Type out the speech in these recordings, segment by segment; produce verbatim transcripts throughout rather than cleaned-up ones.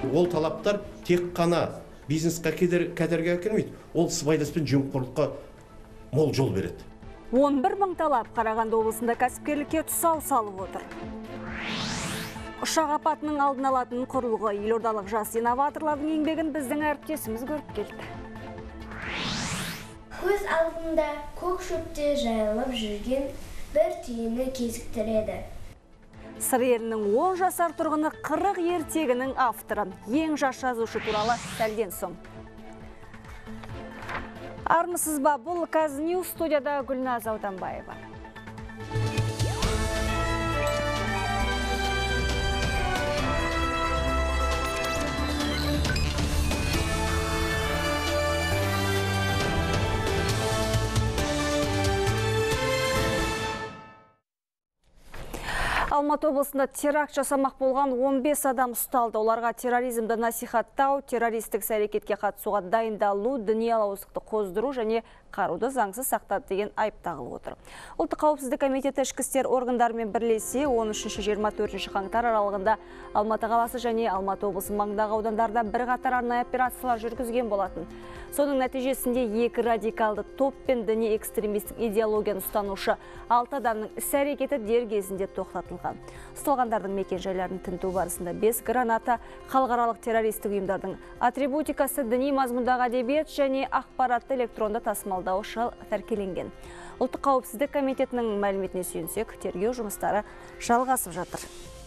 ол талаптар тек қана бизнесқа кедергі әкелмейді, ол сыбайлас пен жемқорлыққа мол жол береді. он бір мың талап Қарағанды облысында кәсіпкерлікке тұсау салып отыр. Ұшақ апатының алдын алатын құрылғы елордалық жас инноваторлардың еңбегін біздің әріптесіміз көріп келді. Көз алдында көк шөпте жайылып жүрген бір түйені кезіктіреді. Сыр елінің он жасар тұрғыны қырық ертегінің авторы, ең жас жазушы туралы сәлден соң. Армысыз ба, бұл Казньюз, студияда Гүлназ Ауданбаева. Алматы облысында теракт жасамақ болған он бес адам ұсталды. Оларға терроризмді насихаттау, террористік әрекетке қатысуға дайындалу, діни алауыздықты қоздыру және қаруды заңсыз сақтады деген айып тағылып отыр. Ұлттық қауіпсіздік комитеті ішкі істер органдарымен бірлесе он үшінші жиырма төртінші қаңтар аралығында Алматы қаласы және Алматы облысы маңындағы аудандарда бірқатар арнайы операциялар жүргізген болатын. Соның нәтижесінде екі радикалды топ пен діни экстремистік идеологияны ұстанушы алты адамның іс-әрекеті дер кезінде тоқтатылған. Ұсталғандардың мекен-жайларын тінту барысында бес граната, халықаралық террористік ұйымдардың атрибутикасы, діни мазмұндағы әдебиет және ақпаратты электронды тасымалдаушы тәркеленген. Ұлттық қауіпсіздік комитетінің мәліметіне сүйенсек, тергеу жұмыстары жалғасып жатыр.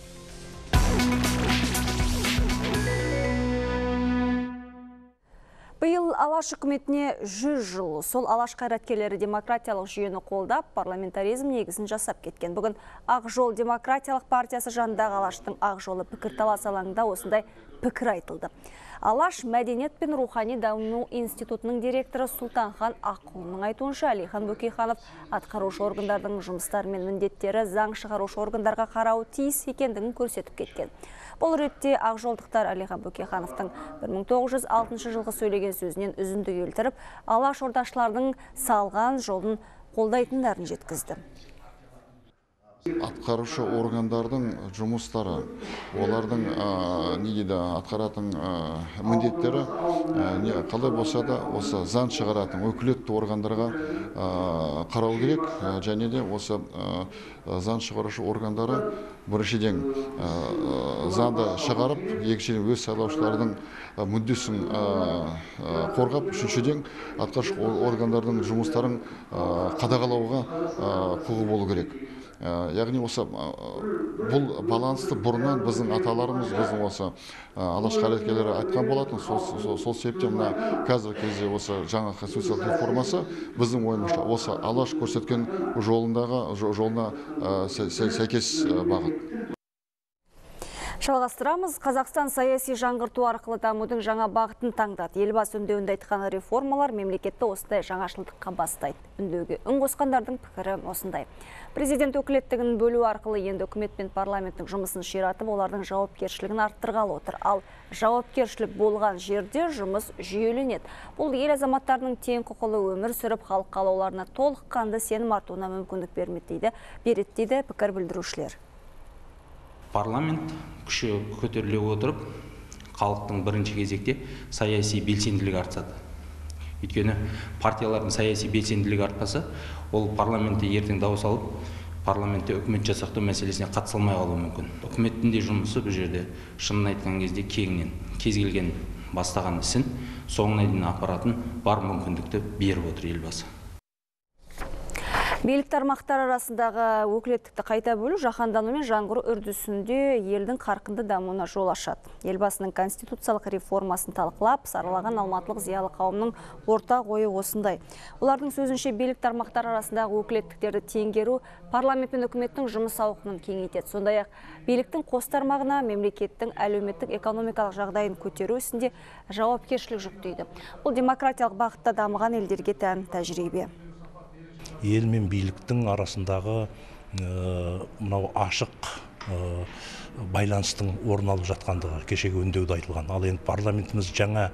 Биыл Алаш үкіметіне жүз жыл. Сол Алаш қайраткерлері демократиялық жүйені қолдап, парламентаризм негізін жасап кеткен. Бүгін Ақ жол демократиялық партиясы жанындағы Алаштың Ақ жолы пікірталас алаңында осындай пікір айтылды. Алаш мәдениет пен рухани даму институтының директоры Сұлтанхан Аққұлының айтуынша, Әлихан Бөкейханов атқарушы органдардың жұмыстары мен міндеттері заң шығарушы органдарға қарауы тиіс екендігін көрсетіп кеткен. Бұл ретте ақжолдықтар Әлихан Бөкейхановтың бір мың тоғыз жүз алтыншы жылғы сөйлеген сөзінен үзінді келтіріп, Алаш ордашылардың салған жолын қолдайтындарын жеткізді. Атқарушы органдардың жұмыстары, олардың не дейді, атқаратын міндеттері қалай болса да осы заң шығаратын өкілетті органдарға қарау керек, және де осы заң шығарушы органдары біріншіден заңды шығарып, екіншіден өз сайлаушылардың мүддесін қорғап, үшіншіден атқарушы органдардың жұмыстарын қадағалауға құқығы болу керек. Яғни осы бұл балансты бұрыннан біздің аталарымыз, біздің осы Алаш қайраткерлері айтқан болатын. Сол себептен мына қазіргі кезде осы жаңа конституциялық реформасы біздің ойымызша осы Алаш көрсеткен жолындағы жолына сәйкес бағыт. Жалғастырамыз. Қазақстан саяси жаңғырту арқылы дамудың жаңа бағытын таңдады. Елбасы үндеуінде айтқан реформалар мемлекетті осындай жаңашылдыққа бастайды. Үндеуге үн қосқандардың пікірі осындай. Президент өкілеттігін бөлу арқылы енді үкімет пен парламенттің жұмысын ширатып, олардың жауапкершілігін арттырғалы отыр. Ал жауапкершілік болған жерде жұмыс жүйеленеді. Бұл ел азаматтарының тең құқылы өмір сүріп, халық қалауларына толыққанды сенім артуына мүмкіндік бермейді дейді, береді дейді пікір білдірушілер. Парламент күші көтеріле отырып, халықтың бірінші кезекте саяси белсенділігі артады. Өйткені партиялардың саяси белсенділігі артпаса, ол парламентте ертең дауыс алып, парламентте үкімет жасақтау мәселесіне қатысылмай қалуы мүмкін. Үкіметтің де жұмысы бұл жерде шынын айтқан кезде кеңінен, кез келген бастаған ісін соңына дейін апаратын бар мүмкіндікті беріп отыр елбасы. Билік тармақтар арасындағы өкілеттікті қайта бөлу жаһандану мен жаңғыру үрдісінде елдің қарқынды дамуына жол ашады. Елбасының конституциялық реформасын талқылап, саралаған алматылық зиялы қауымның ортақ ойы осындай. Олардың сөзінше билік тармақтар арасындағы өкілеттіктерді теңгеру парламент пен үкіметтің жұмыс ауқымын кеңейтеді. Сондай-ақ биліктің қос тармағына мемлекеттің әлеуметтік экономикалық жағдайын көтеру ісінде жауапкершілік жүктейді. Бұл демократиялық бағытта дамыған елдерге тән тәжірибе. Ел мен биліктің арасындағы мынау ашық байланыстың орын алып жатқандығы кешегі үндеуде айтылған. Ал енді парламентіміз жаңа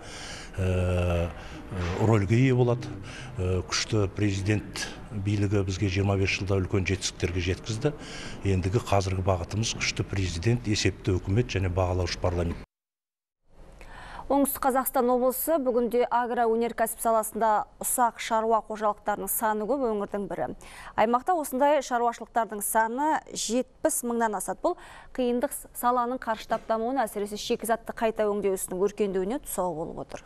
рөлге ие болады. Күшті президент билігі бізге жиырма бес жылда үлкен жетістіктерге жеткізді. Ендігі қазіргі бағытымыз күшті президент, есепті үкімет және бағалаушы парламент. Оңтүстік Қазақстан облысы бүгінде агроөнеркәсіп саласында ұсақ шаруа қожалықтарының саны көп өңірдің бірі. Аймақта осындай шаруашылықтардың саны жетпіс мыңнан асады. Бұл қиындық саланың қарыштап дамуына, әсіресе шикізатты қайта өңдеу ісінің өркендеуіне тұсау болып отыр.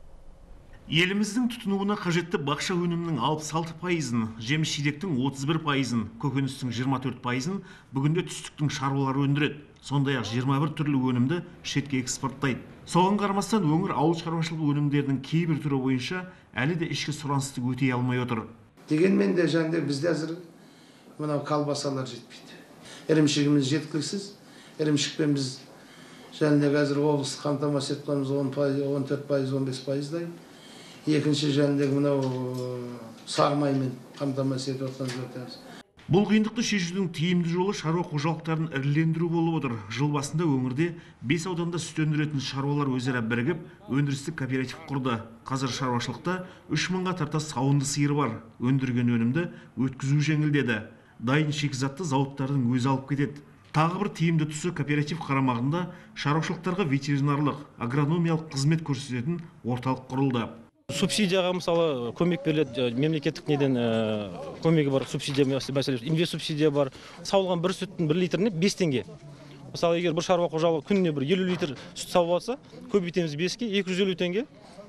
Еліміздің тұтынуына қажетті бақша өнімінің алпыс алты пайызын, жеміс-жидектің отыз бір пайызын, көкөністің жиырма төрт пайызын бүгінде түстіктің шаруалары өндіреді. Сондай-ақ жиырма бір түрлі өнімді шетке экспорттайды. Соған қарамастан өңір ауыл шаруашылығы өнімдерінің кейбір түрі бойынша әлі де ішкі сұранысты өтей алмай отыр. Дегенмен де жаңде бізде қазір мынау колбасалар жетпейді. Ірімшігіміз жеткіліксіз. Ірімшікпен біз жаңде қазір облысты қамтамасыз еткеніміз он төрт пайыз, он бес пайыздай. Екінші жәндегі мынау сармаймен қамтамасыз етіп отырмыз. Бұл қиындықты шешудің тиімді жолы шаруа қожалықтарын ірілендіру болып отыр. Жыл басында өңірде бес ауданда сүт өндіретін шаруалар өзара бірігіп, өндірістік кооператив құрды. Қазір шаруашылықта үш мыңға тарта сауынды сиыр бар. Өндірген өнімді өткізу жеңілдеді. Дайын шикізатты зауыттардың өзі алып кетеді. Тағы бір тиімді тұсы кооператив қарамағында шаруашылықтарға ветеринарлық, агрономиялық қызмет көрсететін орталық құрылды. Субсидияға мысалы көмек беріледі, мемлекеттік неден көмегі бар, субсидия мәселесі, инвест субсидия бар. Сауылған бір сүттің бір литріне бес теңге. Мысалы егер бір шаруа қожалығы күніне бір елу литр сүт сауып алса, көбейтеміз беске, екі жүз елу теңге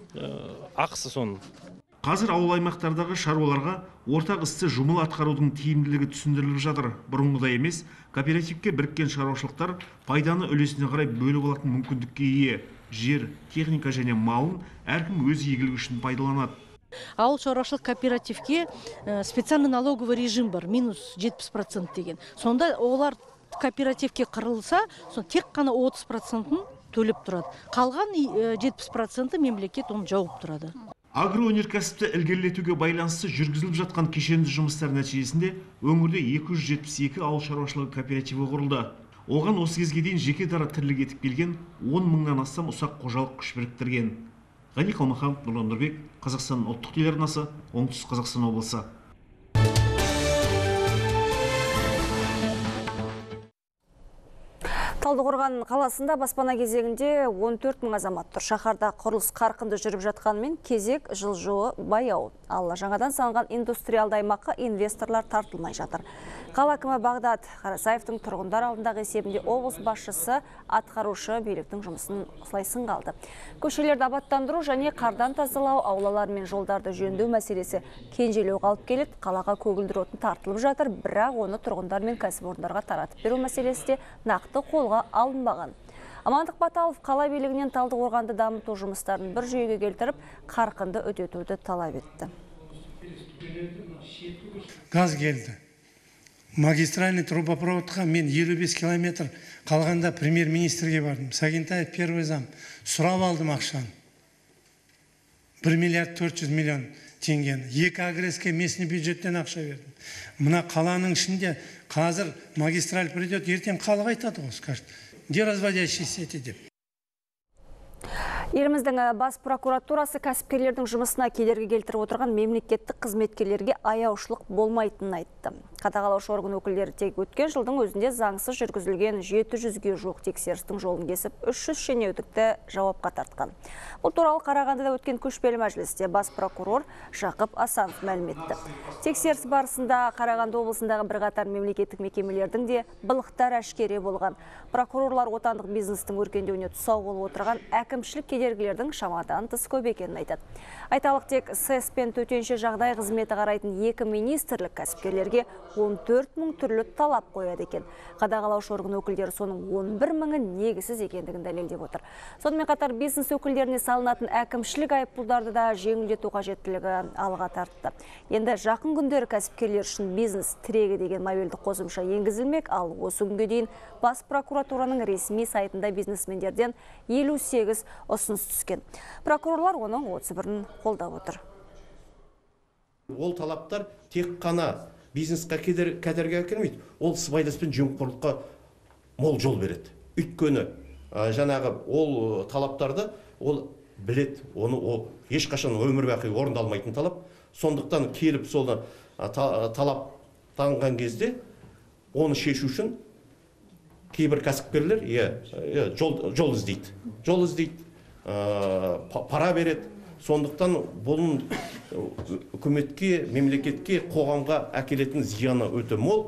ақысы соның. Қазір ауыл аймақтардағы шаруаларға ортақ істі жұмыл атқарудың тиімділігі түсіндіріліп жатыр. Бұрынғыдай емес, кооперативке біріккен шаруашылықтар пайданы үлесіне қарай бөліп алатын мүмкіндікке ие. Жер, техника және малын әркім өз игілігі үшін пайдаланады. Ауыл шаруашылық кооперативке специальный налоговый режим бар, минус жетпіс процент деген. Сонда олар кооперативке қырылса, тек қана отыз процентін төлеп тұрады. Қалған жетпіс проценті мемлекет оны жауып тұрады. Агроөнеркәсіпті ілгерілетуге байланысты жүргізіліп жатқан кешенді жұмыстар нәтижесінде өңірде екі жүз жетпіс екі ауыл шаруашылығы кооперативі құрылды. Оған осы кезге дейін жеке дара тірлік етіп келген он мыңнан астам ұсақ қожалық күш біріктірген. Ғани Қалмаханов, Нұрлан Нұрбек, Қазақстан ұлттық телеарнасы, Оңтүстік Қазақстан облысы. Талдықорған қаласында баспана кезегінде он төрт мың азамат тұр. Шаһарда құрылыс қарқынды жүріп жатқанымен кезек жылжуы баяу. Ал жаңадан салынған индустриалды аймаққа инвесторлар тартылмай жатыр. Қала әкімі Бағдат Қарасаевтың тұрғындар алдындағы есебінде облыс басшысы атқарушы биліктің жұмысын осылайсын қалды. Көшелерді абаттандыру және қардан тазалау, аулалар мен жолдарды жөндеу мәселесі кенжелеу қалып келеді. Қалаға көгілдір отын тартылып жатыр, бірақ оны тұрғындар мен кәсіпорындарға таратып беру мәселесі де нақты қолға алынбаған. Амандық Баталов қала билігінен Талдықорғанды дамыту жұмыстарын бір жүйеге келтіріп, қарқынды өтетуді талап етті. Газ келді. Магистральный трубопроводқа мен елу бес километр қалғанда премьер-министрге бардым. Сагентаев первый зам. Сұрап алдым ақшаны. бір миллиард төрт жүз миллион теңгені. Екі агреске местный бюджеттен ақша бердім. Мына қаланың ішінде қазір магистраль придет, ертең халық айтады ғой, скажет. Где разводящие сети деп. Еліміздің бас прокуратурасы кәсіпкерлердің жұмысына кедергі келтіріп отырған мемлекеттік қызметкерлерге аяушылық болмайтынын айтты. Қадағалаушы орган өкілдері тек өткен жылдың өзінде заңсыз жүргізілген жеті жүзге жуық тексерістің жолын кесіп, үш жүз шенеунікті жауапқа тартқан. Бұл туралы Қарағандыда өткен көшпелі мәжілісте бас прокурор Жақып Асанов мәлім етті. Тексеріс барысында Қарағанды облысындағы бірқатар мемлекеттік мекемелердің де былықтар әшкере болған. Прокурорлар отандық бизнестің өркендеуіне тұсау болып отырған әкімшілік кедергілердің шамадан тыс көп екенін айтады. Айталық тек сэс пен төтенше жағдай қызметі қарайтын екі министрлік кәсіпкерлерге он төрт мың түрлі талап қояды екен. Қадағалаушы орган өкілдері соның он бір мыңы негізсіз екендігін дәлелдеп отыр. Сонымен қатар бизнес өкілдеріне салынатын әкімшілік айыппұлдарды да жеңілдету қажеттілігі алға тартты. Енді жақын күндері кәсіпкерлер үшін бизнес тірегі деген мобильді қосымша енгізілмек, ал осы күнге дейін бас прокуратураның ресми сайтында бизнесмендерден елу сегіз ұсыныс түскен. Прокурорлар оның отыз бірін қолдап отыр. Ол талаптар тек қана бизнесқа кедергі әкелмейді, ол сыбайлас пен жемқорлыққа мол жол береді. Өйткені жаңағы ол талаптарды ол білет, оны ол ешқашан өмір бақи орындалмайтын талап. Сондықтан келіп солда талаптанған кезде оны шешу үшін кейбір кәсіпкерлер жол іздейді. Жол іздейді. пара береді. Сондықтан бұл үкіметке, мемлекетке, қоғамға әкелетін зияны өте мол.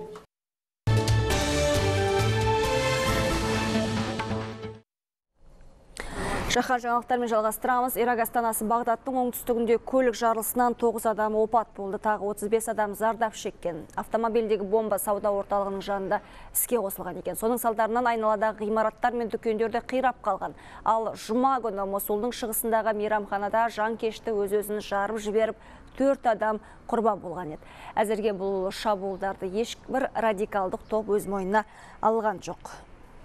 Шаһар жаңалықтармен жалғастырамыз. Ирак астанасы Бағдаттың оңтүстігінде көлік жарылысынан тоғыз адам опат болды, тағы отыз бес адам зардап шеккен. Автомобильдегі бомба сауда орталығының жанында іске қосылған екен. Соның салдарынан айналадағы ғимараттар мен дүкендерді қирап қалған. Ал жұма күні Мосулдың шығысындағы мейрамханада жанкешті өз-өзін жарып жіберіп, төрт адам құрбан болған еді. Әзірге бұл шабуылдарды ешбір радикалдық топ өз мойнына алған жоқ.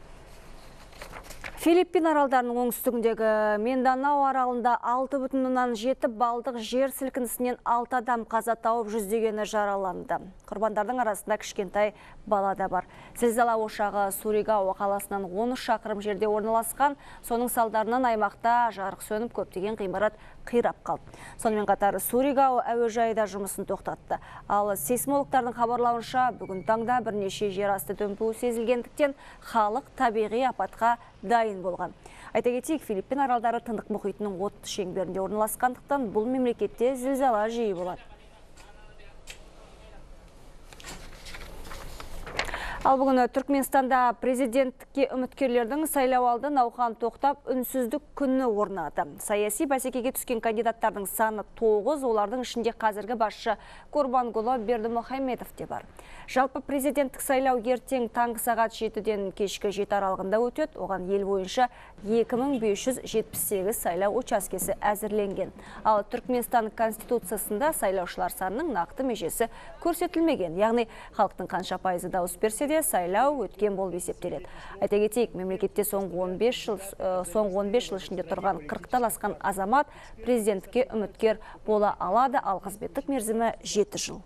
Филиппин аралдарының оңтүстігіндегі Минданау аралында алты бүтін оннан жеті балдық жер сілкінісінен алты адам қаза тауып, жүздегені жараланды. Құрбандардың арасында кішкентай бала да бар. Зілзала ошағы Суригау қаласынан он үш шақырым жерде орналасқан. Соның салдарынан аймақта жарық сөніп, көптеген ғимарат қирап қалды. Сонымен қатар Суригау әуежайда жұмысын тоқтатты. Ал сейсмологтардың хабарлауынша бүгін таңда бірнеше жер асты дүмпуі сезілгендіктен халық табиғи апатқа дайын болған. Айта кетейік, Филиппин аралдары Тынық мұхитының от шеңберінде орналасқандықтан бұл мемлекетте зілзала жиі болады. Ал бүгін Түркменстанда президенттікке үміткерлердің сайлауалды науқан тоқтап, үнсіздік күні орнады. Саяси бәсекеге түскен кандидаттардың саны тоғыз, олардың ішінде қазіргі басшы Курбангулы Бердімұхамедов те бар. Жалпы президенттік сайлау ертең таңғы сағат жетіден кешкі жеті аралығында өтеді. Оған ел бойынша екі мың бес жүз жетпіс сегіз сайлау учаскесі әзірленген. Ал Түркменстан конституциясында сайлаушылар санының нақты межесі көрсетілмеген. Яғни халықтың қанша пайызы дауыс берсе де сайлау өткен болып есептеледі. Айта кетейік, мемлекетте соңғы он бес жыл соңғы он бес жыл ішінде тұрған қырықтан асқан азамат президенттікке үміткер бола алады, ал қызметтік мерзімі жеті жыл.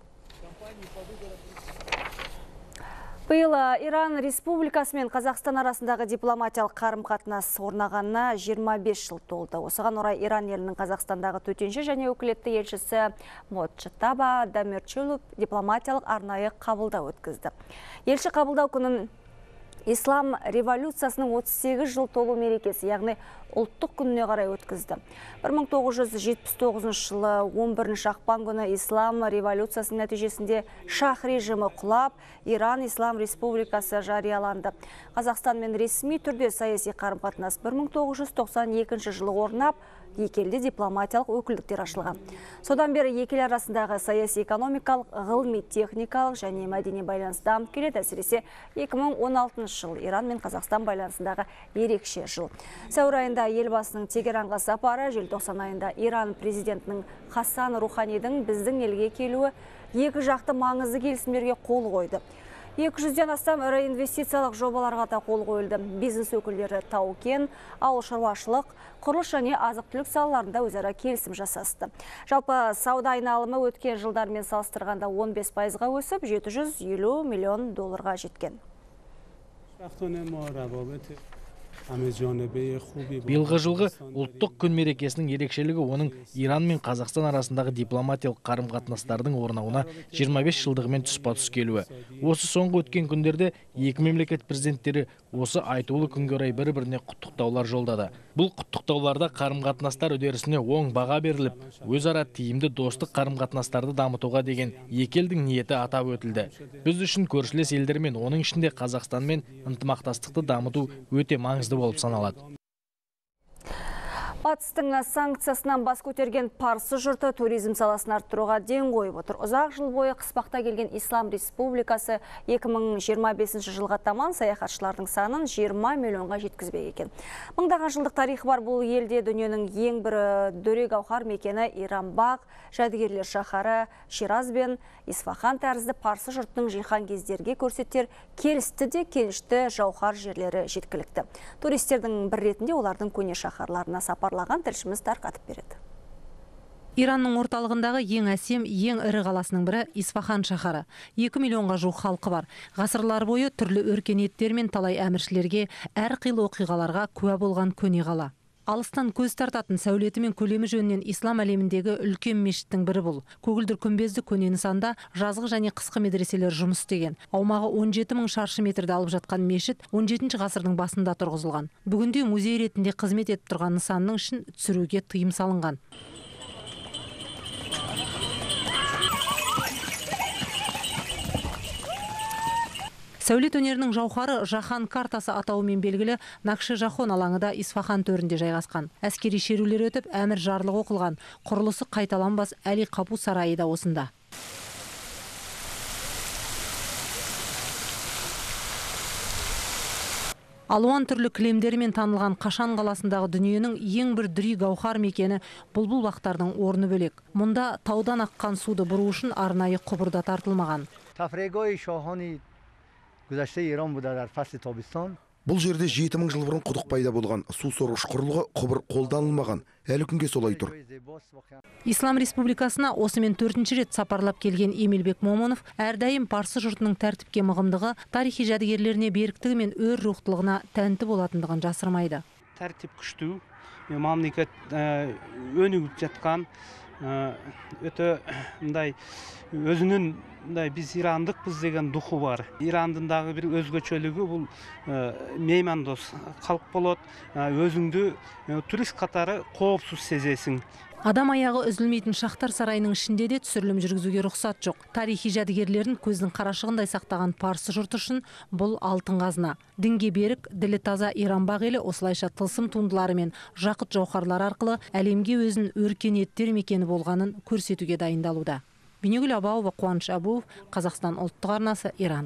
Биыл Иран Республикасы мен Қазақстан арасындағы дипломатиялық қарым-қатынас орнағанына жиырма бес жыл толды. Осыған орай Иран елінің Қазақстандағы төтенше және өкілетті елшісі Моджтаба Дамирчулу дипломатиялық арнайы қабылдау өткізді. Елші қабылдау күнін Ислам революциясының отыз сегіз жыл толу мерекесі, яғни ұлттық күніне қарай өткізді. бір мың тоғыз жүз жетпіс тоғызыншы жылы он бірінші ақпан күні Ислам революциясының нәтижесінде шах режимі құлап, Иран Ислам Республикасы жарияланды. Қазақстанмен ресми түрде саяси қарым-қатынас бір мың тоғыз жүз тоқсан екінші жылы орнап, екі елде дипломатиялық өкілдіктер ашылған. Содан бері екі ел арасындағы саяси экономикалық, ғылыми, техникалық және мәдени байланыс дамып келеді. Әсіресе екі мың он алтыншы жыл Иран мен Қазақстан байланысындағы ерекше жыл. Сәуір айында елбасының Тегеранға сапары, желтоқсан айында Иран президентінің Хасан Руханидің біздің елге келуі екі жақты маңызды келісімдерге қол қойды. екі жүзден астам ірі инвестициялық жобаларға да қол қойылды. Бизнес өкілдері тау-кен, ауыл шаруашылық, құрылыс және азық-түлік салаларында өзара келісім жасасты. Жалпы сауда айналымы өткен жылдармен салыстырғанда он бес пайызға өсіп, жеті жүз елу миллион долларға жеткен. Биылғы жылғы ұлттық күн мерекесінің ерекшелігі оның Иран мен Қазақстан арасындағы дипломатиялық қарым-қатынастардың орнауына жиырма бес жылдығымен тұспа-тұс келуі. Осы соңғы өткен күндерде екі мемлекет президенттері осы айтулы күнге орай бір-біріне құттықтаулар жолдады. Бұл құттықтауларда қарым-қатынастар үдерісіне оң баға беріліп, өзара тиімді достық қарым-қатынастарды дамытуға деген екі елдің ниеті атап өтілді. Біз үшін көршілес елдермен, оның ішінде Қазақстанмен ынтымақтастықты дамыту өте маңызды болып саналады. Батыстың санкциясынан бас көтерген парсы жұрты туризм саласын арттыруға ден қойып отыр. Ұзақ жыл бойы қыспақта келген Ислам Республикасы екі мың жиырма бесінші жылға таман саяхатшылардың санын жиырма миллионға жеткізбек екен. Мыңдаған жылдық тарихы бар бұл елде дүниенің ең бір дөре гауһар мекені Иранбақ, жәдігерлер шаһары Шираз бен Исфахан тәрізді парсы жұртының жиһан кездерге көрсетер келісті де кенішті жауһар жерлері жеткілікті. Туристердің бір ретінде олардың көне шаһарларына сапарлаған тілшіміз тарқатып береді. Иранның орталығындағы ең әсем, ең ірі қаласының бірі Исфахан шаһары. екі миллионға жуық халқы бар. Ғасырлар бойы түрлі өркениеттер мен талай әміршілерге, әрқилы оқиғаларға куә болған көне қала. Алыстан көз тартатын сәулеті мен көлемі жөнінен ислам әлеміндегі үлкен мешіттің бірі бұл. Көгілдір күмбезді көне нысанда жазғы және қысқы медреселер жұмыс істеген. Аумағы он жеті мың шаршы метрді алып жатқан мешіт он жетінші ғасырдың басында тұрғызылған. Бүгінде музей ретінде қызмет етіп тұрған нысанның ішін түсіруге тыйым салынған. Сәулет өнерінің жауһары жаһан картасы атауымен белгілі Накши-Жахон алаңы да Исфахан төрінде жайғасқан. Әскери шерулер өтіп, әмір жарлығы оқылған. Құрылысы қайталанбас Әли Қапу сарайы да осында. Алуан түрлі кілемдермен танылған Қашан қаласындағы дүниенің ең бір дүрей гауһар мекені бұлбұл бақтардың орны бөлек. Мұнда таудан аққан суды бұру үшін арнайы құбырда тартылмаған. Бұл жерде жеті мың жыл бұрын құдық пайда болған, су сорғыш құрылғы құбыр қолданылмаған. Әлі күнге солай тұр. Ислам Республикасына осымен төртінші рет сапарлап келген Емелбек Момонов әрдайым парсы жұртының тәртіпке мығымдығы, тарихи жәдігерлеріне беріктігі мен өр рухтылығына тәнті болатындығын жасырмайды. Тәртіп күшті, мемлекет өнігіп жатқан, өте өзінің біз ирандықпыз деген духы бар. Ирандындағы бір өзгөчөлігі бұл меймандос халық болады, өзіңді турист қатары қауіпсіз сезесің. Адам аяғы үзілмейтін Шахтар сарайының ішінде де түсірілім жүргізуге рұқсат жоқ. Тарихи жәдігерлерін көздің қарашығындай сақтаған парсы жұрты үшін бұл алтын қазына. Дінге берік, ділі таза Иранбақ елі осылайша тылсым туындылары мен жақыт жауһарлар арқылы әлемге өзін өркениеттер мекені болғанын көрсетуге дайындалуда. Бейнегүл Абауова, Қуаныш Абуов, Қазақстан ұлттық арнасы, Иран.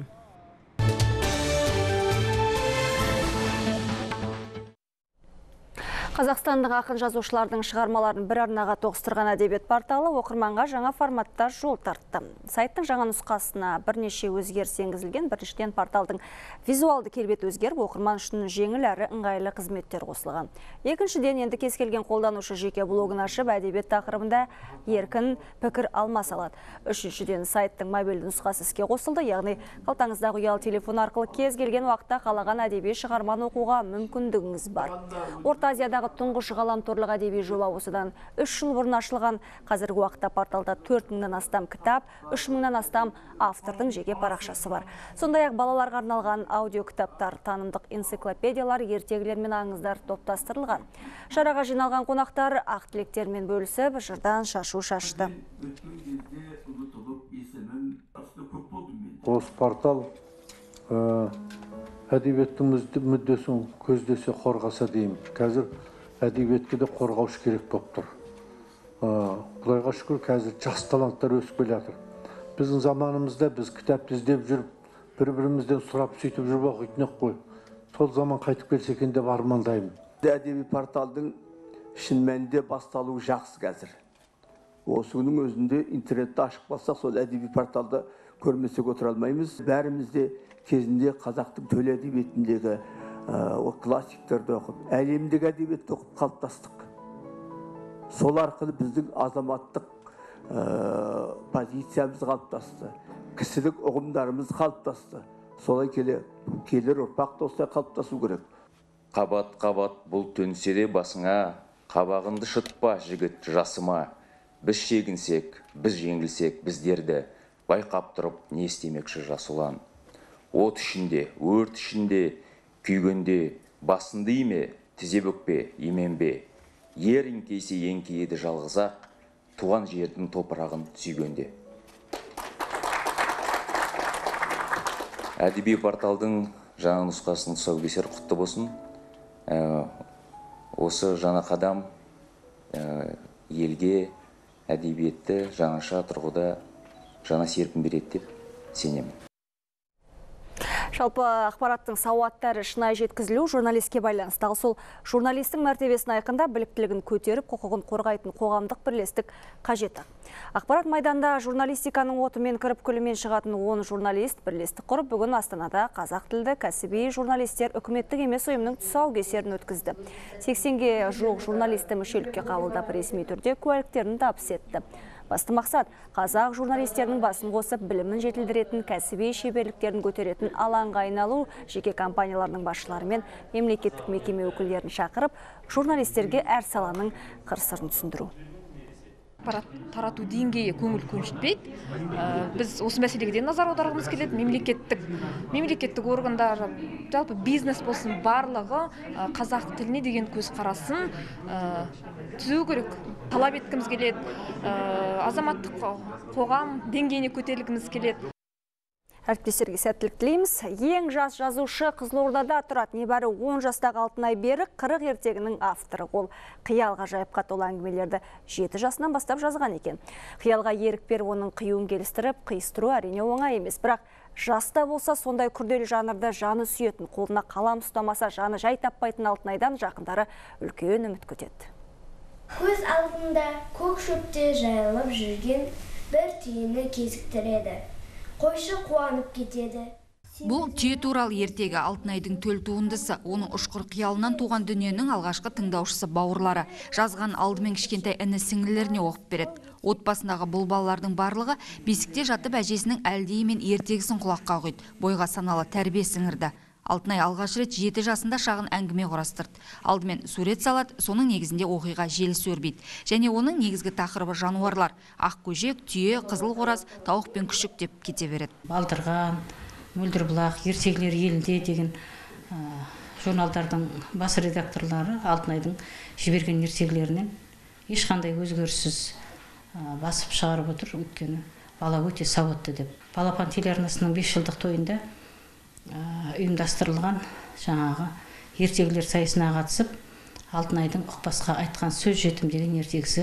Қазақстандық ақын жазушылардың шығармаларын бір арнаға тоғыстырған әдебиет порталы оқырманға жаңа форматта жол тартты. Сайттың жаңа нұсқасына бірнеше өзгеріс енгізілген. Біріншіден порталдың визуалды келбеті өзгеріп, оқырман үшін жеңіл әрі ыңғайлы қызметтер қосылған. Екіншіден, енді кез келген қолданушы жеке блогын ашып, әдебиет тақырыбында еркін пікір алмаса алады. Үшіншіден, сайттың мобильді нұсқасы іске қосылды, яғни қалтаңыздағы ұялы телефон арқылы кез келген уақытта қалаған әдеби шығарманы оқуға мүмкіндігіңіз бар. Орта Азиядағы тұңғыш ғаламторлық әдеби жоба осыдан үш жыл бұрын ашылған. Қазіргі уақытта порталда төрт мыңнан астам кітап, үш мыңнан астам автордың жеке парақшасы бар. Сондай-ақ балаларға арналған аудио кітаптар, танымдық энциклопедиялар, ертегілер мен аңыздар топтастырылған. Шараға жиналған қонақтар ақ тілектермен бөлісіп, жырдан шашу шашты. Осы портал әдебиеттің мүддесін көздесе қорғаса деймін. Қазір әдебиетке де қорғаушы керек болып тұр. Құдайға шүкір, қазір жас таланттар өсіп келе жатыр. Біздің заманымызда біз кітапты іздеп жүріп, бір-бірімізден сұрап сөйтіп жүріп оқитын ек қой. Сол заман қайтып келсе екен деп армандаймын. Әдеби порталдың шын мәнінде басталуы жақсы қазір. Осының өзінде интернетті ашып қалсақ, сол әдеби порталды көрмесек отыра алмаймыз. Бәрімізде кезінде қазақтың төл әдебиетіндегі классиктерді оқып, әлемдегі әдебиетті оқып қалыптастық. Сол арқылы біздің азаматтық позициямыз қалыптасты, кісілік ұғымдарымыз қалыптасты. Солай келе келер ұрпақ та осылай қалыптасу керек. Қабат-қабат бұл төнсе де басыңа, қабағынды шытпа жігіт жасыма. Біз шегінсек, біз жеңілсек, біздерді байқап тұрып не істемекші жас ұлан. От ішінде, өрт ішінде, күйгенде, басынды име, тізе бүкпе, именбе. Ер еңкейсе еңкейеді жалғызақ, туған жердің топырағын сүйгенде. Әдеби порталдың жаңа нұсқасының тұсаукесері құтты болсын. Осы жаңа қадам елге әдебиетті жаңаша тұрғыда жаңа серпін береді деп сенемін. Жалпы ақпараттың сауаттары шынайы жеткізілу журналистке байланысты. Ал сол журналистің мәртебесін айқында біліктілігін көтеріп, құқығын қорғайтын қоғамдық бірлестік қажеті. Ақпарат майданда журналистиканың отымен кіріп күлімен шығатын он журналист бірлестік құрып, бүгін Астанада қазақ тілді кәсіби журналистер үкіметтік емес ұйымның тұсаукесерін өткізді. сексенге жуық журналисті мүшелікке қабылдап ресми түрде куәліктерін табыс етті. Басты мақсат қазақ журналистерінің басын қосып білімін жетілдіретін, кәсіби шеберліктерін көтеретін алаңға айналу, жеке компанияларының басшылары мен мемлекеттік мекеме өкілдерін шақырып, журналистерге әр саланың қыр-сырын түсіндіру. Тарату деңгейі көңіл көншітпейді. Біз осы мәселеге назар аударғымыз келеді. Мемлекеттік мемлекеттік органдар, жалпы бизнес болсын, барлығы қазақ тіліне деген көзқарасын түзеу керек. Талап еткіміз келеді. Азаматтық қоғам деңгейіне көтерілгіміз келеді. Әріптестерге сәттілік тілейміз. Ең жас жазушы Қызылордада тұрады. Небәрі он жастағы Алтынай Берік қырық ертегінің авторы. Ол қиял ғажайыпқа толы әңгімелерді жеті жасынан бастап жазған екен. Қиялға ерік беріп, оның қиюын келістіріп, қиыстыру әрине оңай емес. Бірақ жаста болса сондай күрделі жанрды жаны сүйетін, қолына қалам ұстамаса жаны жай таппайтын Алтынайдан жақындары үлкен үміт күтеді. Көз алдында көк шөпте жайылып жүрген бір түйені кезіктіреді. Қойшы қуанып кетеді. Бұл түйе туралы ертегі Алтынайдың төл туындысы. Оның ұшқыр қиялынан туған дүниенің алғашқы тыңдаушысы бауырлары. Жазған алдымен кішкентай іні сіңлілеріне оқып береді. Отбасындағы бұл балалардың барлығы бесікте жатып әжесінің әлдейі мен ертегісін құлаққа құйды. Бойға саналы тәрбие сіңірді. Алтынай алғаш рет жеті жасында шағын әңгіме құрастырды. Алдымен сурет салады, соның негізінде оқиға желісі өрбиді. Және оның негізгі тақырыбы жануарлар. Ақкөжек, түйе, қызыл қораз, тауық пен күшік деп кете береді. Балдырған, мөлдір бұлақ, ертегілер елінде деген журналдардың бас редакторлары Алтынайдың жіберген ертегілерінен ешқандай өзгеріссіз басып шығарып отыр. Өйткені бала өте сауатты деп. Балапан телеарнасының бес жылдық тойында ұйымдастырылған жаңағы ертегілер сайысына қатысып, Алтынайдың ұқпасқа айтқан сөз жетім деген ертегісі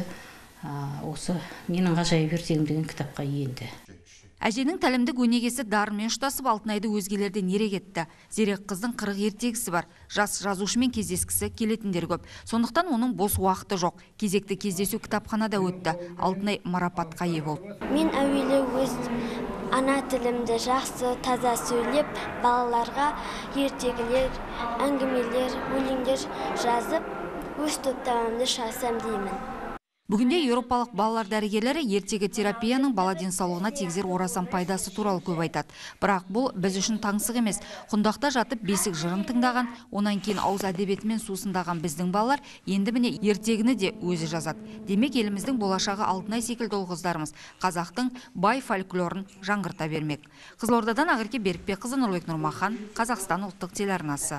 осы менің ғажайып ертегім деген кітапқа енді. Әженің тәлімдік өнегесі дарынмен ұштасып, Алтынайды өзгелерден ерек етті. Зерек қыздың қырық ертегісі бар. Жас жазушымен кездескісі келетіндер көп. Сондықтан оның бос уақыты жоқ. Кезекті кездесу кітапханада өтті. Алтынай марапатқа ие болды. Мен әуелі өз ана тілімді жақсы, таза сөйлеп, балаларға ертегілер, әңгімелер, өлеңдер жазып, өз топтамамды шашсам деймін. Бүгінде еуропалық балалар дәрігерлері ертегі терапияның бала денсаулығына тигізер орасан пайдасы туралы көп айтады. Бірақ бұл біз үшін таңсық емес. Құндақта жатып бесік жырын тыңдаған, онан кейін ауыз әдебиетімен сусындаған біздің балалар енді міне ертегіні де өзі жазады. Демек еліміздің болашағы Алтынай секілді ұл қыздарымыз қазақтың бай фольклорын жаңғырта бермек. Қызылордадан Ақерке Берікбекқызы, Нұрбек Нұрмахан, Қазақстан ұлттық телеарнасы.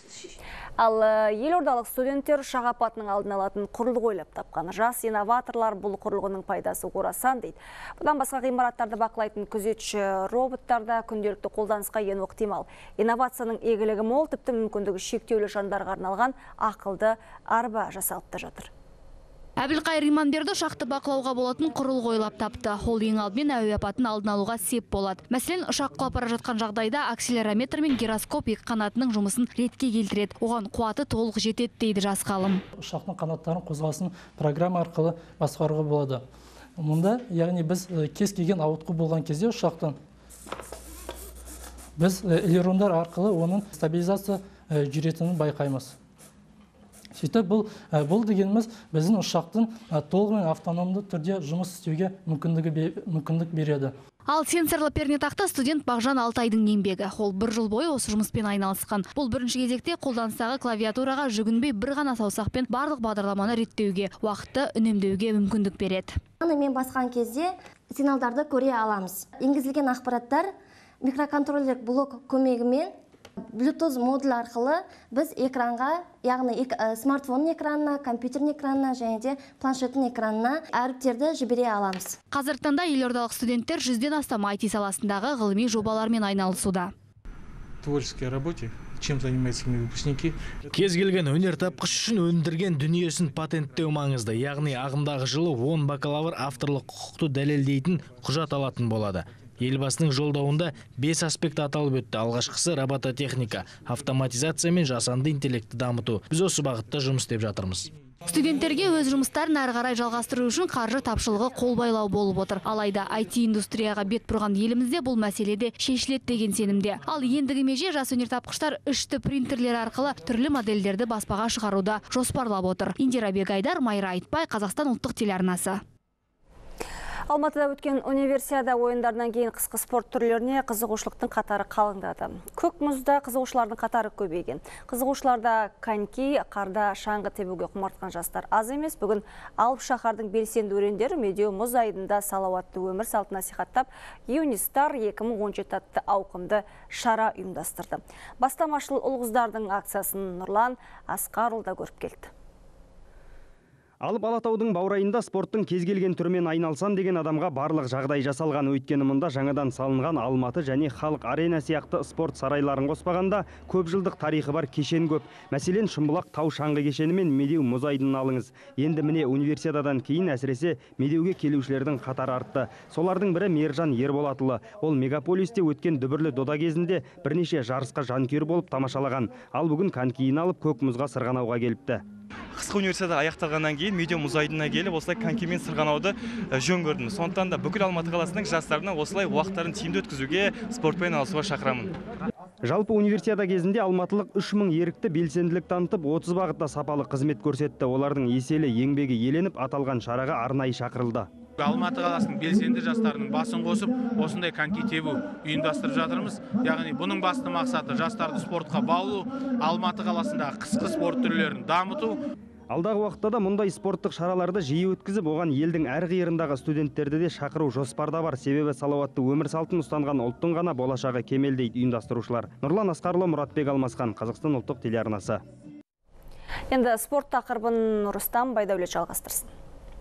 Ал елордалық студенттер ұшақ апатының алдын алатын құрылғы ойлап тапқан. Жас инноваторлар бұл құрылғының пайдасы орасан дейді. Бұдан басқа ғимараттарды бақылайтын күзетші роботтарда күнделікті қолданысқа ену ықтимал. Инновацияның игілігі мол, тіпті мүмкіндігі шектеулі жандарға арналған ақылды арба жасалып та жатыр. Әбілқайыр Иманберді ұшақты бақылауға болатын құрылғы ойлап тапты. Ол ең алдымен әуе апатын алдын алуға сеп болады. Мәселен, ұшақ құлап бара жатқан жағдайда акселерометр мен гироскоп екі қанатының жұмысын ретке келтіреді. Оған қуаты толық жетеді дейді жас ғалым. Ұшақтың қанаттарын қозғалысын программа арқылы басқаруға болады. Мұнда, яғни біз кез келген ауытқу болған кезде ұшақтан біз элерондар арқылы оның стабилизация жүретінін байқаймыз. Сөйтіп бұл, бұл дегеніміз біздің ұшақтың толығымен автономды түрде жұмыс істеуге мүмкіндік береді. Ал сенсорлы пернетақта студент Бағжан Алтайдың еңбегі. Ол бір жыл бойы осы жұмыспен айналысқан. Бұл бірінші кезекте қолданыстағы клавиатураға жүгінбей бір ғана саусақпен барлық бағдарламаны реттеуге, уақытты үнемдеуге мүмкіндік береді. Мен басқан кезде сигналдарды көре аламыз. Енгізілген ақпараттар микроконтроллер блок көмегімен Bluetooth модуль арқылы біз экранға, яғни смартфон экранына, компьютер экранына және де планшеттің экранына әріптерді жібере аламыз. Қазіргі таңда елордалық студенттер жүзден астам ай ти саласындағы ғылыми жобалармен айналысуда. Творческой работе, чем занимаются выпускники? Кез келген өнертапқыш үшін өндірген дүниесін патенттеу маңызды. Яғни ағымдағы жылы он бакалавр авторлық құқықты дәлелдейтін құжат алатын болады. Елбасының жолдауында бес аспект аталып өтті. Алғашқысы робототехника, автоматизация мен жасанды интеллектті дамыту. Біз осы бағытта жұмыс істеп жатырмыз. Студенттерге өз жұмыстарын әрі қарай жалғастыру үшін қаржы тапшылығы қолбайлау болып отыр. Алайда ай ти индустрияға бет бұрған елімізде бұл мәселеде шешіледі деген сенімде. Ал ендігі меже жас өнертапқыштар үшті принтерлер арқылы түрлі модельдерді баспаға шығаруда жоспарлап отыр. Индира Бегайдар, Майра Айтбай, Қазақстан ұлттық телеарнасы. Алматыда өткен универсиада ойындарынан кейін қысқы спорт түрлеріне қызығушылықтың қатары қалыңдады. Көк мұзда қызығушылардың қатары көбейген. Қызығушыларда коньки, қарда шаңғы тебуге құмартқан жастар аз емес. Бүгін Алып шаһардың белсенді өрендері медеу мұз айдында салауатты өмір салтын насихаттап, Юнистар екі мың он жеті атты ауқымды шара ұйымдастырды. Бастамашыл ұл-қыздардың акциясын Нұрлан Асқарұлы да көріп келді. Алып Алатаудың баурайында спорттың кез келген түрімен айналсам деген адамға барлық жағдай жасалған. Өйткені мұнда жаңадан салынған Алматы және Халық арена сияқты спорт сарайларын қоспағанда көп жылдық тарихы бар кешен көп. Мәселен, Шымбұлақ тау шаңғы кешені мен медеу мұз айдынын алыңыз. Енді міне универсиададан кейін әсіресе медеуге келушілердің қатары артты. Солардың бірі Мержан Ерболатұлы. Ол мегаполисте өткен дүбірлі дода кезінде бірнеше жарысқа жанкүйер болып тамашалаған. Ал бүгін конькиін алып көк мұзға сырғанауға келіпті. Қысқы универсиада аяқталғаннан кейін медеу мұз айдынына келіп осылай конькимен сырғанауды жөн көрдім. Сондықтан да бүкіл Алматы қаласының жастарына осылай уақыттарын тиімді өткізуге спортпен айналысуға шақырамын. Жалпы универсиада кезінде алматылық үш мың ерікті белсенділік танытып, отыз бағытта сапалы қызмет көрсетті. Олардың еселі еңбегі еленіп, аталған шараға арнайы шақырылды. Алматы қаласының белсенді жастарының басын қосып, осындай коньки тебу ұйымдастырып жатырмыз. Яғни бұның басты мақсаты жастарды спортқа баулу, Алматы қаласындағы қысқы спорт түрлерін дамыту. Алдағы уақытта да мұндай спорттық шараларды жиі өткізіп, оған елдің әр қиырындағы студенттерді де шақыру жоспарда бар. Себебі салауатты өмір салтын ұстанған ұлттың ғана болашағы кемел дейді ұйымдастырушылар. Нұрлан Асқарұлы, Мұратбек Алмасхан, Қазақстан ұлттық телеарнасы. Енді спорт тақырыбын Рустам Байдәулет жалғастырсын.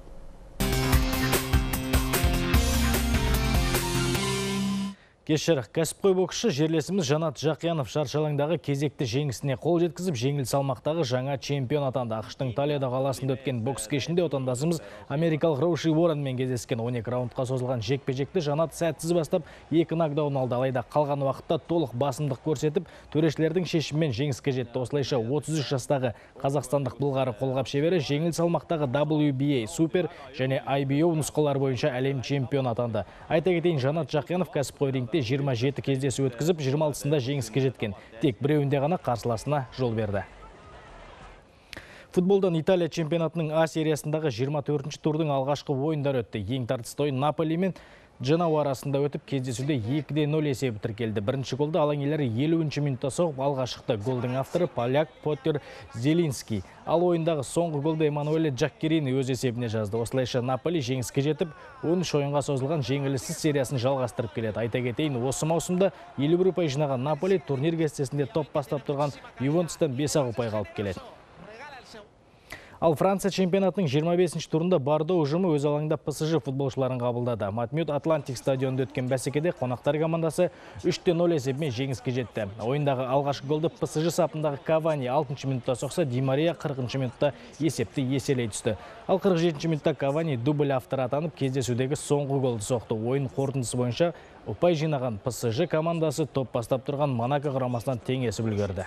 Кешір, кәсіпқой боксшы жерлесіміз Жанат Жақиянов шаршалаңдағы кезекті жеңісіне қол жеткізіп, жеңіл салмақтағы жаңа чемпион атанды. ақш-тың Толедо қаласында өткен бокс кешінде отандасымыз америкалық Роуши Уорренмен кездескен. он екі раундқа созылған жекпе-жекті Жанат сәтсіз бастап, екі нокдаун алды. Алайда қалған уақытта толық басымдық көрсетіп, төрешілердің шешімімен жеңіске жетті. Осылайша отыз үш жастағы қазақстандық былғары қолғап шебері жеңіл салмақтағы дабл ю би эй, супер және ай би о нұсқалар бойынша әлем чемпион атанды. Айта кетейін, Жанат Жақиянов кәсіпқой рингте жиырма жеті кездесу өткізіп, жиырма алтысында жеңіске жеткен. Тек біреуінде ғана қарсыласына жол берді. Футболдан Италия чемпионатының А сериясындағы жиырма төртінші турдың алғашқы ойындары өтті. Ең тартысты ойын Наполи мен Дженоа арасында өтіп, кездесуде екі де нөл есебі тіркелді. Бірінші голды алаңиелері елуінші минутта соғып алға шықты. Голдың авторы поляк Петр Зелинский. Ал ойындағы соңғы голды Эммануэль Джаккерини өз есебіне жазды. Осылайша Наполи жеңіске жетіп, он үш ойынға созылған жеңіліссіз сериясын жалғастырып келеді. Айта кетейін, осы маусымда елу бір ұпай жинаған Наполи турнир кестесінде топ бастап тұрған Ювентустан бес ақ ұпай қалып келеді. Ал Франция чемпионатының жиырма бесінші турында Бардо ұжымы өз алаңында пэ эс жэ футболшыларын қабылдады. Матмют Атлантик стадионында өткен бәсекеде қонақтар командасы үш те нөл есебімен жеңіске жетті. Ойындағы алғашқы голды пэ эс жэ сапындағы Кавани алтыншы минутта соқса, Ди Мария қырқыншы минутта есепті еселей түсті. Ал қырық жетінші минутта Кавани дубль авторы атанып, кездесудегі соңғы голды соқты. Ойын қорытындысы бойынша ұпай жинаған пэ эс жэ командасы топ бастап тұрған Монако құрамасынан теңесіп үлгерді.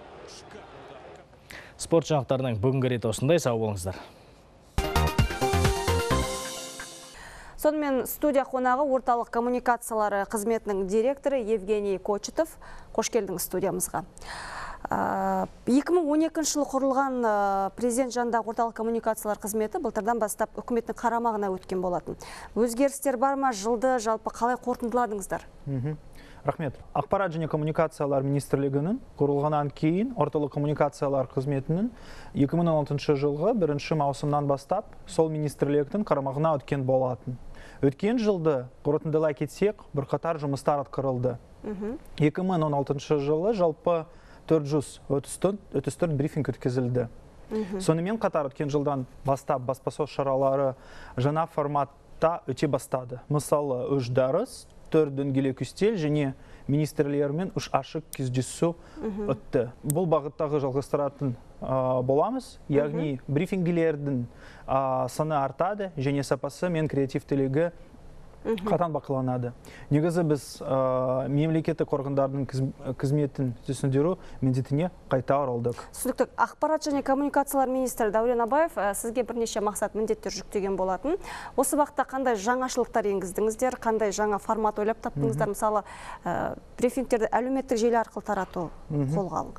Спорт жаңалықтарының бүгінгі реті осындай. Сау болыңыздар. Сонымен студия қонағы орталық коммуникациялары қызметінің директоры Евгений Кочетов. Қош келдіңіз студиямызға. екі мың он екінші жылы құрылған президент жанындағы орталық коммуникациялар қызметі былтырдан бастап үкіметтің қарамағына өткен болатын. Өзгерістер бар ма? Жылды жалпы қалай қорытындыладыңыздар? Рахмет. Ақпарат және коммуникациялар министрлігінің құрылғаннан кейін орталық коммуникациялар қызметінің екі мың он алтыншы жылғы бірінші маусымнан бастап сол министрліктің қарамағына өткен болатын. Өткен жылды қорытындылай кетсек, бірқатар жұмыстар атқарылды. екі мың он алтыншы жылы жалпы төрт жүз отыз төрт брифинг өткізілді. Сонымен қатар өткен жылдан бастап баспасөз шаралары жаңа форматта өте бастады. Мысалы, үш дәріс, төрт дөңгелек үстел және министрлермен үш ашық кездесу өтті. Бұл бағыттағы жалғастыратын боламыз, яғни брифингілердің саны артады және сапасы мен креативтілігі қатаң бақыланады. Негізі біз мемлекеттік органдардың қызметін түсіндіру міндетіне қайта оралдық. Түсінікті. Ақпарат және коммуникациялар министрі Дәурен Абаев сізге бірнеше мақсат міндеттер жүктеген болатын. Осы бағытта қандай жаңашылықтар енгіздіңіздер, қандай жаңа формат ойлап таптыңыздар? Мысалы, брифингтерді әлеуметтік желі арқылы тарату қолға алынған.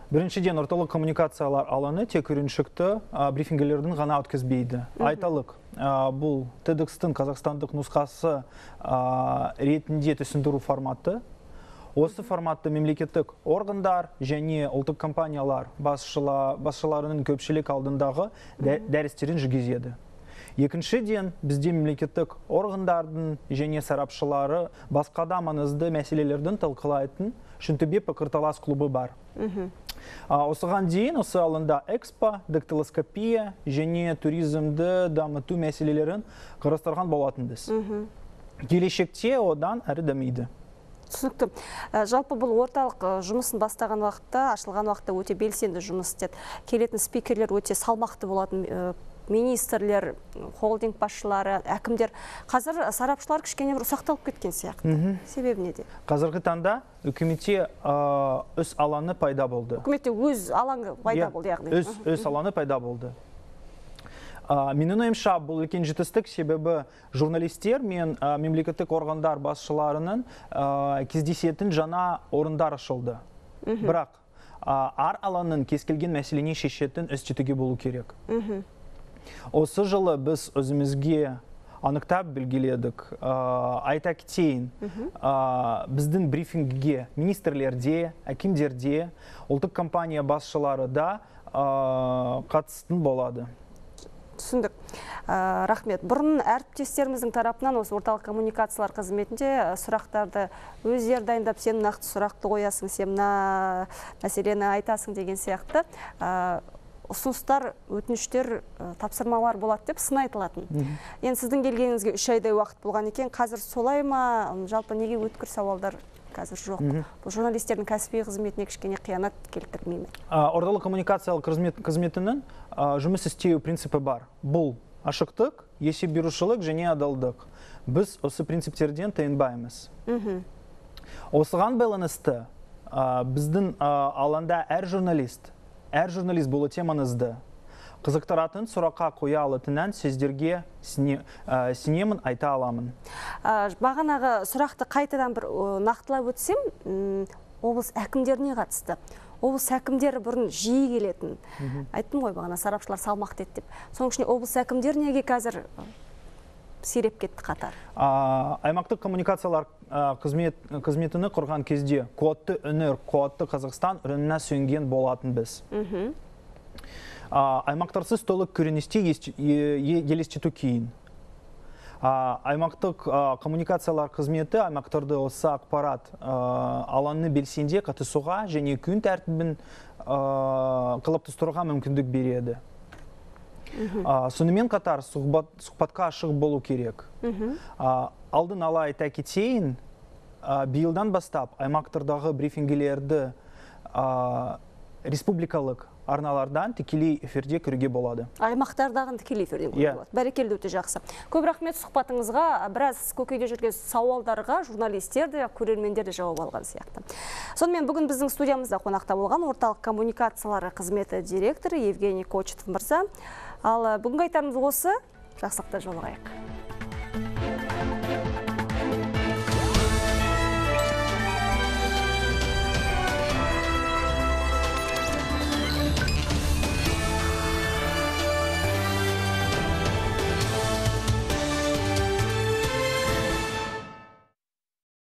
Біріншіден, орталық коммуникациялар алаңы тек үйреншікті брифингілердің ғана өткізбейді. Айталық, бұл TEDx-тің қазақстандық нұсқасы ретінде түсіндіру форматы. Осы форматты мемлекеттік органдар және ұлттық компаниялар басшыларының көпшілік алдындағы дәрістерін жүргізеді. Екіншіден, бізде мемлекеттік органдардың және сарапшылары басқа да маңызды мәселелердің талқылайтын Шүнтөбе пікірталас клубы бар. Осыған дейін осы алаңда экспо, дактилоскопия және туризмді дамыту мәселелерін қарастырған болатынбыз. Келешекте одан әрі дамиды. Түсінікті. Жалпы бұл орталық жұмысын бастаған уақытта, ашылған уақытта өте белсенді жұмыс істеді. Келетін спикерлер өте салмақты болатын, министрлер, холдинг басшылары, әкімдер. Қазір сарапшылар кішкене бір ұсақталып кеткен сияқты. Себебі неде? Қазіргі таңда үкіметте өз алаңы пайда болды. Үкіметте өз алаңы пайда болды, яғни. Өз алаңы пайда болды. Менің ойымша бұл үлкен жетістік, себебі журналистер мен мемлекеттік органдар басшыларының кездесетін жаңа орындар ашылды. Бірақ ар алаңның кез келген мәселені шешетін институты болу керек. Осы жылы біз өзімізге анықтап белгіледік. Айта кетейін, біздің брифингге министрлерде, әкімдерде, ұлттық компания басшылары да қатысатын болады. Түсіндік. Рахмет. Бұрын әріптестеріміздің тарапынан осы орталық коммуникациялар қызметінде сұрақтарды өздері дайындап, сен нақты сұрақты қоясың, сен мына мәселені айтасың деген сияқты ұсыныстар, өтініштер, тапсырмалар болады деп сын айтылатын. Енді сіздің келгеніңізге үш айдай уақыт болған екен. Қазір солай ма? Жалпы неге өткір сауалдар қазір жоқ? Бұл журналистердің кәсіби қызметіне кішкене қиянат келтірмей ме? Орталық коммуникациялық қызметінің жұмыс істеу принципі бар. Бұл ашықтық, есеп берушілік және адалдық. Біз осы принциптерден тайынбаймыз. Осыған байланысты біздің алаңда әр журналист, әр журналист бұл өте маңызды. Қызықтыратын сұраққа қоя алатынын сіздерге сенемін, айта аламын. Бағанағы сұрақты қайтадан бір нақтылап өтсем, облыс әкімдеріне қатысты. Облыс әкімдері бұрын жиі келетін. Айттым ғой бағана, сарапшылар салмақты еді деп. Соның ішінде облыс әкімдері неге қазір сиреп кетті қатар? Аймақтық коммуникациялар қызметіні құрған кезде кодты өнер, кодты Қазақстан үрініне сөнген болатын біз. Аймақтарсыз толық көріністе елестету кейін. Аймақтық коммуникациялар қызметі аймақтарды осы ақпарат алаңны белсенде қатысуға және күн тәртібін қалыптастыруға мүмкіндік береді. Сонымен қатар сұхбатқа ашық болу керек. Алдын ала айта кетейін, биылдан бастап аймақтардағы брифингілерді республикалық арналардан тікелей эфирде көруге болады. Аймақтардағын тікелей эфирден көруге болады. Бәрекелді, өте жақсы. Көп рахмет сұхбатыңызға. Біраз көкейде жүрген сауалдарға журналистер де, көрермендер де жауап алған сияқты. Сонымен бүгін біздің студиямызда қонақта болған орталық коммуникациялары қызметі директоры Евгений Кочетов мырза. Ал бүгінгі айтарымыз осы. Жақсылықта жолығайық.